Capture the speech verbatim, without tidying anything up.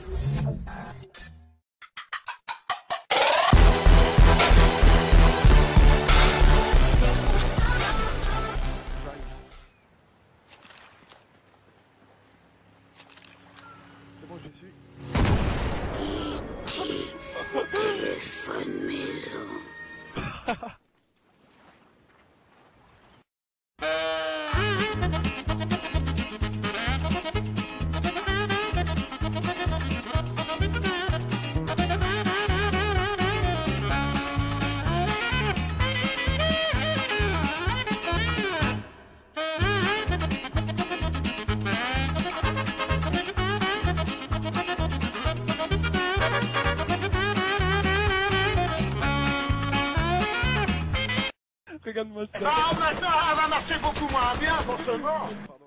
C'est bon, je suis. Téléphone maison. Regarde-moi ça. Ah, maintenant, elle va marcher beaucoup moins bien, forcément.